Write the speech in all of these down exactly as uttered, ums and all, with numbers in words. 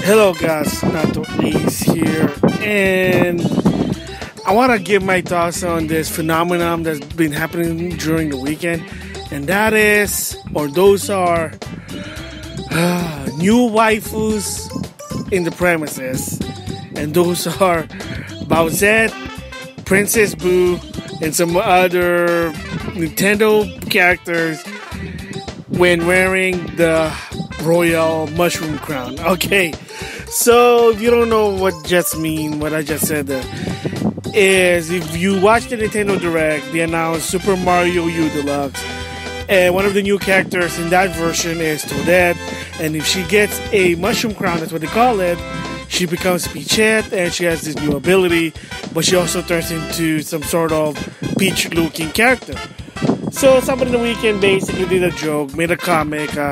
Hello guys, Nato Ace here, and I want to give my thoughts on this phenomenon that's been happening during the weekend, and that is, or those are, uh, new waifus in the premises, and those are Bowsette, Princess Boo, and some other Nintendo characters when wearing the Royal Mushroom Crown. Okay, so if you don't know what just mean, what I just said there, is if you watch the Nintendo Direct, they announced Super Mario U Deluxe, and one of the new characters in that version is Toadette, and if she gets a Mushroom Crown, that's what they call it, she becomes Peachette, and she has this new ability, but she also turns into some sort of Peach-looking character. So somebody in the weekend basically did a joke, made a comic, uh,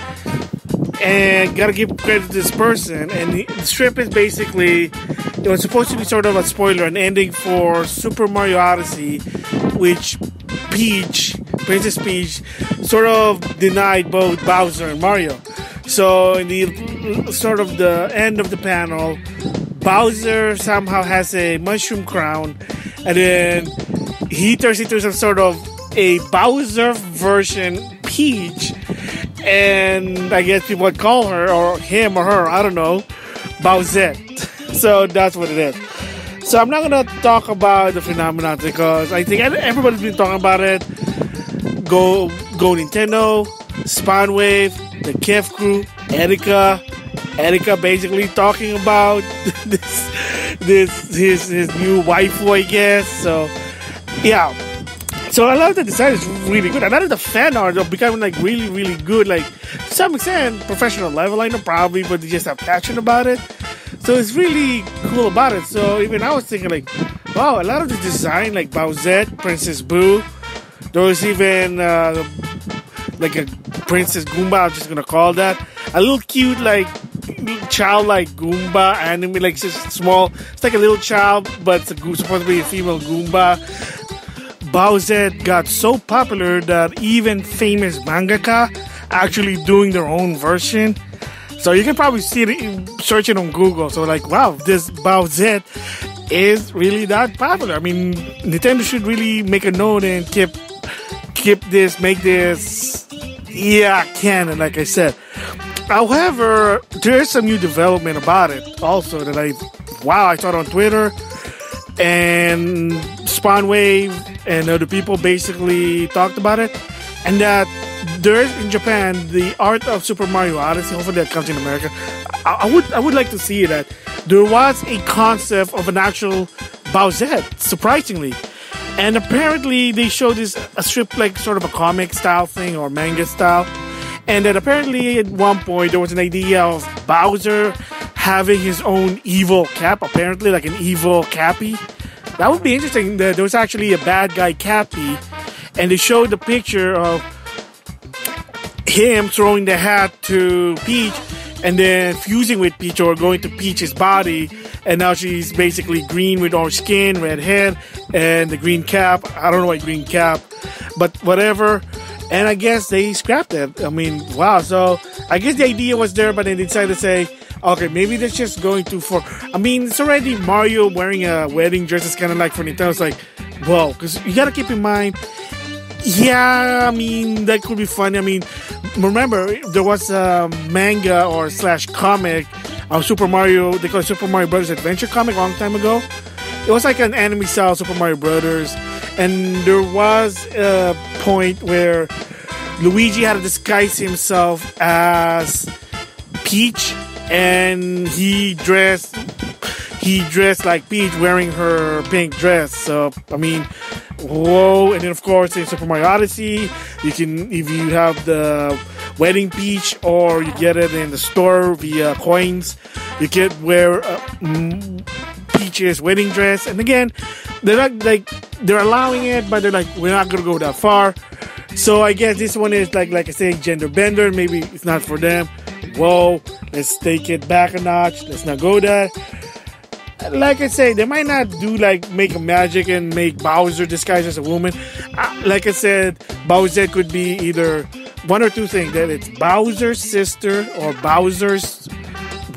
and gotta give credit to this person. And the strip is basically, it was supposed to be sort of a spoiler, an ending for Super Mario Odyssey, which Peach, Princess Peach, sort of denied both Bowser and Mario. So in the sort of the end of the panel, Bowser somehow has a mushroom crown, and then he turns into some sort of a Bowser version Peach, and I guess people would call her, or him or her, I don't know, Bowsette. So that's what it is. So I'm not gonna talk about the phenomenon because I think everybody's been talking about it. Go, Go Nintendo, Spawnwave, the Kef crew, Erika, Erika basically talking about this, this his his new waifu, I guess. So yeah. So I love that the design is really good. A lot of the fan art are becoming like really, really good. Like to some extent, professional level, I know probably, but they just have passion about it. So it's really cool about it. So even I was thinking like, wow, a lot of the design, like Bowsette, Princess Boo. There was even uh, like a Princess Goomba. I'm just gonna call that a little cute, like childlike Goomba anime, like just small. It's like a little child, but it's a, supposed to be a female Goomba. Bowsette got so popular that even famous mangaka actually doing their own version. So you can probably see it searching on Google. So like, wow, this Bowsette is really that popular. I mean, Nintendo should really make a note and keep keep this, make this, yeah, canon, like I said. However, there's some new development about it also that I, wow, I saw it on Twitter, and Spawnwave and other people basically talked about it, and that there's in Japan the art of Super Mario Odyssey. Hopefully that comes in America. I, I would I would like to see that there was a concept of an actual Bowsette, surprisingly, and apparently they showed this a strip like sort of a comic style thing or manga style, and that apparently at one point there was an idea of Bowser having his own evil cap, apparently like an evil Cappy. That would be interesting. There was actually a bad guy Cappy, and they showed the picture of him throwing the hat to Peach and then fusing with Peach or going to Peach's body, and now she's basically green with orange skin, red head, and the green cap. I don't know why green cap, but whatever. And I guess they scrapped it. I mean, wow. So I guess the idea was there, but then they decided to say, okay, maybe that's just going too far. I mean, it's already Mario wearing a wedding dress. It's kind of like for Nintendo. It's like, whoa, because you got to keep in mind, yeah, I mean, that could be funny. I mean, remember, there was a manga or slash comic of Super Mario. They call it Super Mario Brothers Adventure comic a long time ago. It was like an anime style Super Mario Brothers. And there was a point where Luigi had to disguise himself as Peach, and he dressed he dressed like Peach wearing her pink dress. So I mean, whoa. And then of course in Super Mario Odyssey, you can, if you have the wedding Peach or you get it in the store via coins, you can wear uh, Peach's wedding dress. And again, they're not like, they're allowing it, but they're like, we're not gonna go that far. So I guess this one is like like I say, gender bender. Maybe it's not for them. Whoa, let's take it back a notch. Let's not go there. Like I say, they might not do like make a magic and make Bowser disguised as a woman. Uh, like I said, Bowser could be either one or two things. That it's Bowser's sister or Bowser's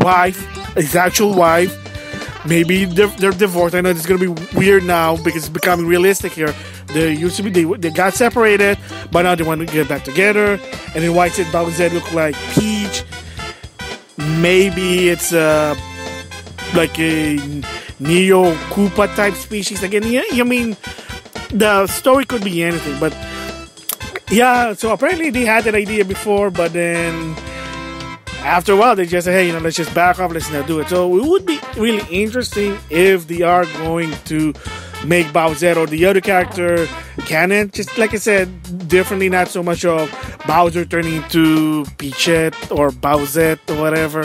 wife, his actual wife. Maybe they're, they're divorced. I know it's gonna be weird now because it's becoming realistic here. They used to be they, they got separated, but now they want to get back together. And then why did Bowser look like Peach? Maybe it's uh like a Neo Koopa type species. Again, yeah, I mean the story could be anything, but yeah. So apparently they had that idea before, but then after a while, they just say, hey, you know, let's just back off, let's not do it. So it would be really interesting if they are going to make Bowser or the other character canon. Just like I said, differently, not so much of Bowser turning into Peachette or Bowsette or whatever.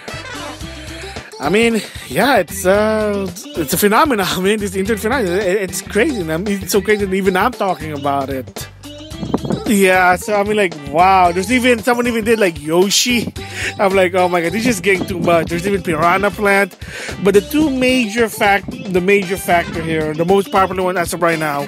I mean, yeah, it's uh, it's a phenomenon. I mean, it's internet phenomenon. It's crazy. I mean, it's so crazy that even I'm talking about it. Yeah, so I mean, like, wow. There's even someone even did like Yoshi. I'm like, oh my god, this is just getting too much. There's even Piranha Plant, but the two major fact, the major factor here, the most popular one as of right now,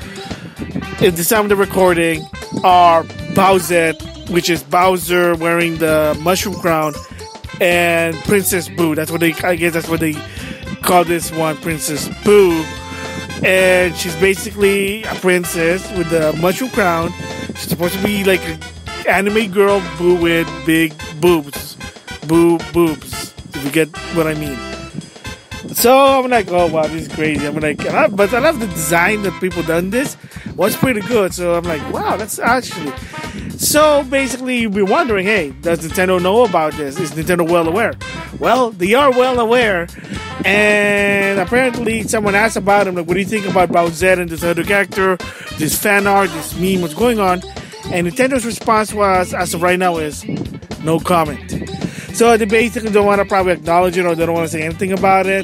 at the time of the recording, are Bowsette, which is Bowser wearing the mushroom crown, and Princess Boo. That's what they, I guess, that's what they call this one, Princess Boo. And she's basically a princess with the mushroom crown. She's supposed to be like an anime girl, Boo with big boobs. Boo boobs. If you get what I mean. So I'm like, oh wow, this is crazy. I'm like, I love, but I love the design that people done this. Was pretty good. So I'm like, wow, that's actually. So basically, we're wondering, hey, does Nintendo know about this? Is Nintendo well aware? Well, they are well aware. And apparently someone asked about him, like, what do you think about Bowser and this other character, this fan art, this meme, what's going on? And Nintendo's response was, as of right now, is no comment. So they basically don't want to probably acknowledge it or they don't want to say anything about it.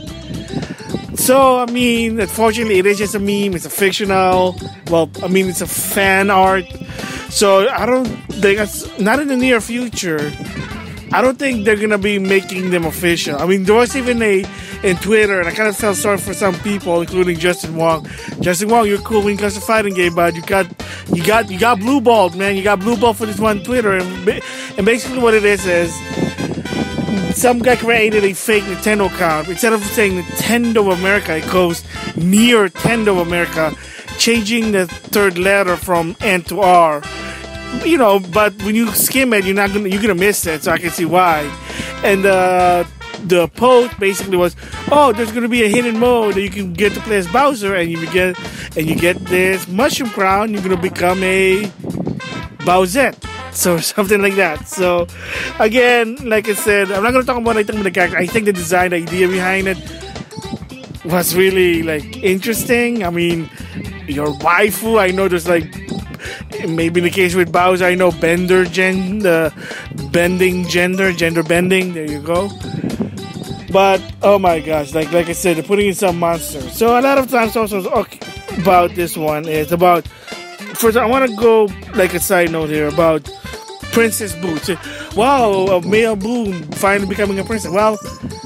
So, I mean, unfortunately, it is just a meme. It's a fictional. Well, I mean, it's a fan art. So I don't think it's not in the near future. I don't think they're gonna be making them official. I mean, there was even a in Twitter, and I kind of felt sorry for some people, including Justin Wong. Justin Wong, you're cool when it comes to fighting game, but you got, you got, you got blue balled, man. You got blue balled for this one Twitter, and and basically what it is is some guy created a fake Nintendo account. Instead of saying Nintendo America, it goes near Nintendo America, changing the third letter from N to R. You know, but when you skim it, you're not gonna you're gonna miss it. So I can see why. And uh, the post basically was, oh, there's gonna be a hidden mode that you can get to play as Bowser, and you get and you get this mushroom crown. You're gonna become a Bowsette, so something like that. So again, like I said, I'm not gonna talk about anything with the character. I think the design, the idea behind it was really like interesting. I mean, your waifu. I know there's like. Maybe in the case with Bowser, I know bender gen, the bending gender, gender bending. There you go. But oh my gosh, like like I said, they're putting in some monsters. So a lot of times also okay, about this one is about. First, I want to go like a side note here about Princess Boo. So, wow, a male Boo finally becoming a princess. Well,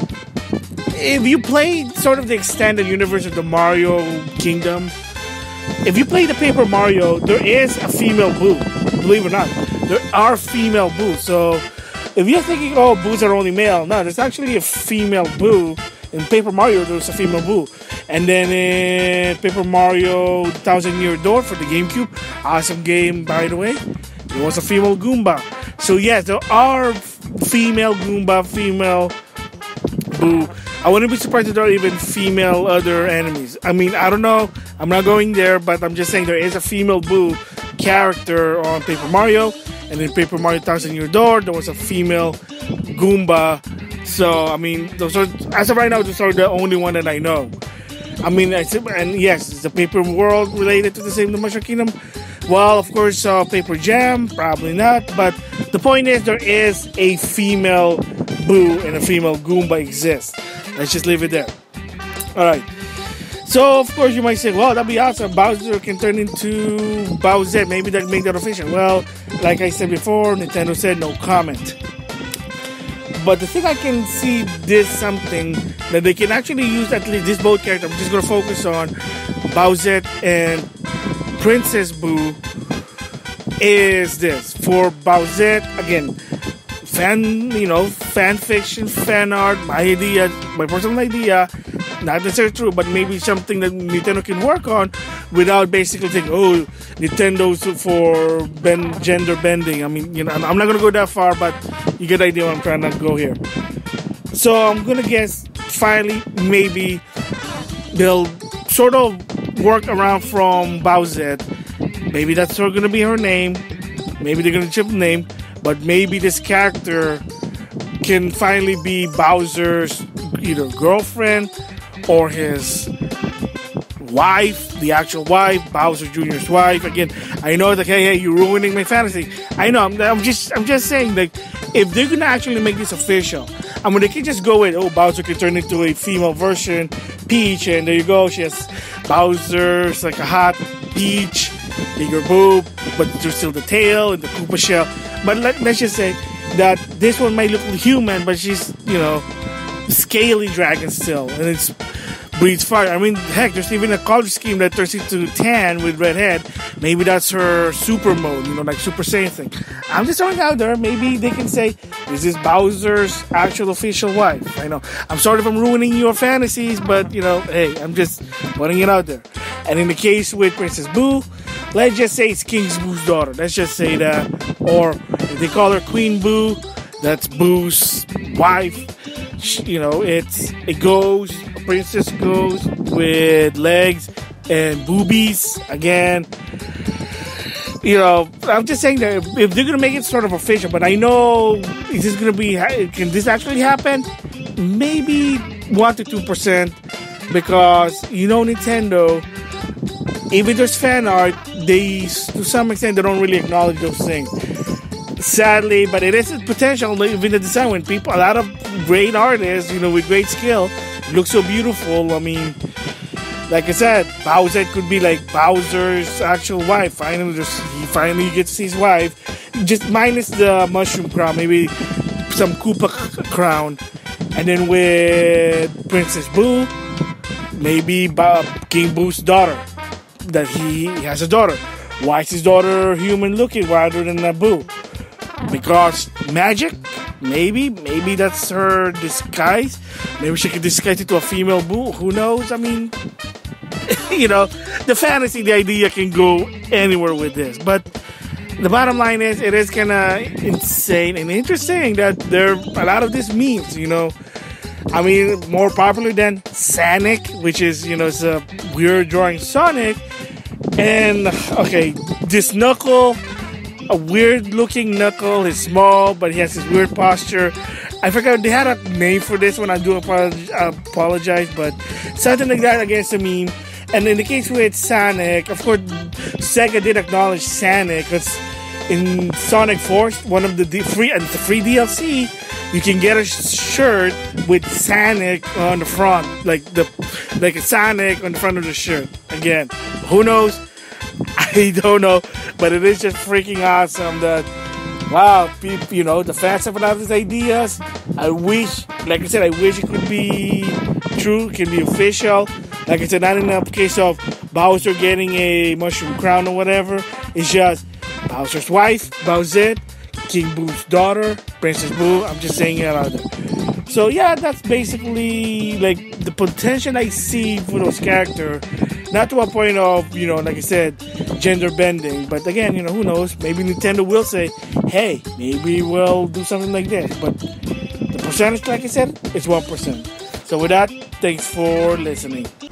if you play sort of the extended universe of the Mario Kingdom. If you play the Paper Mario, there is a female Boo. Believe it or not, there are female Boos. So if you're thinking, oh, Boos are only male, no, there's actually a female Boo. In Paper Mario, there's a female Boo. And then in Paper Mario Thousand Year Door for the GameCube, awesome game, by the way, there was a female Goomba. So yes, there are female Goomba, female Boo. I wouldn't be surprised if there are even female other enemies. I mean, I don't know. I'm not going there, but I'm just saying there is a female Boo character on Paper Mario. And in Paper Mario Thousand Year Door, there was a female Goomba. So, I mean, those are, as of right now, those are the only one that I know. I mean, and yes, is the Paper World related to the same the Mushroom Kingdom? Well, of course, uh, Paper Jam, probably not. But the point is, there is a female Boo and a female Goomba exists. Let's just leave it there. Alright. So, of course, you might say, well, that'd be awesome. Bowser can turn into Bowsette. Maybe that make that official. Well, like I said before, Nintendo said no comment. But the thing I can see this something that they can actually use at least this both character. I'm just going to focus on Bowsette and Princess Boo is this. For Bowsette, again, fan, you know, fan fiction, fan art, my idea, my personal idea, not necessarily true, but maybe something that Nintendo can work on without basically thinking, oh, Nintendo's for ben- gender bending. I mean, you know, I'm not going to go that far, but you get the idea what I'm trying to go here. So I'm going to guess, finally, maybe they'll sort of work around from Bowsette. Maybe that's going to be her name. Maybe they're going to chip the name. But maybe this character can finally be Bowser's either girlfriend or his wife, the actual wife, Bowser Junior's wife. Again, I know that, hey, hey, you're ruining my fantasy. I know, I'm, I'm just I'm just saying, like, if they're going to actually make this official, I mean, they can just go with, oh, Bowser can turn into a female version, Peach, and there you go. She has Bowser's like a hot Peach, bigger boob, but there's still the tail and the Koopa shell. But let, let's just say that this one might look human, but she's, you know, scaly dragon still, and it's breathes fire. I mean, heck, there's even a color scheme that turns into tan with red head. Maybe that's her super mode, you know, like Super Saiyan thing. I'm just throwing it out there. Maybe they can say, is this Bowser's actual official wife? I know. I'm sorry if I'm ruining your fantasies, but, you know, hey, I'm just putting it out there. And in the case with Princess Boo, let's just say it's King Boo's daughter. Let's just say that. Or if they call her Queen Boo, that's Boo's wife. You know, it's it goes, a princess goes with legs and boobies again. You know, I'm just saying that if they're gonna make it sort of official, but I know, is this gonna be? Can this actually happen? Maybe one to two percent, because you know Nintendo. Even there's fan art, they to some extent they don't really acknowledge those things. Sadly, but it is a potential. Even the design, when people, a lot of great artists, you know, with great skill, look so beautiful. I mean, like I said, Bowser could be like Bowser's actual wife. Finally, just he finally gets to see his wife, just minus the mushroom crown, maybe some Koopa crown, and then with Princess Boo, maybe Bob, King Boo's daughter. That he has a daughter. Why is his daughter human looking rather than a Boo? Because magic? Maybe. Maybe that's her disguise. Maybe she can disguise into a female Boo. Who knows? I mean, you know, the fantasy, the idea can go anywhere with this. But the bottom line is, it is kind of insane and interesting that there are a lot of these memes, you know. I mean, more popular than Sonic, which is, you know, it's a weird drawing Sonic. And, okay, this Knuckle, a weird looking Knuckle, he's small, but he has this weird posture. I forgot, they had a name for this one, I do apologize, but something like that against a meme. And in the case with Sonic, of course, Sega did acknowledge Sonic, because in Sonic Force, one of the D- free, and the free D L C, you can get a shirt with Sonic on the front, like the like a Sonic on the front of the shirt. Again, who knows? I don't know, but it is just freaking awesome that, wow, people, you know, the fans have a lot of these ideas. I wish, like I said, I wish it could be true, it can be official. Like I said, not in the case of Bowser getting a mushroom crown or whatever. It's just Bowser's wife, Bowsette, King Boo's daughter, Princess Boo. I'm just saying it out there. So yeah, that's basically like the potential I see for those characters. Not to a point of, you know, like I said, gender bending. But again, you know, who knows? Maybe Nintendo will say, hey, maybe we'll do something like this. But the percentage, like I said, is one percent. So with that, thanks for listening.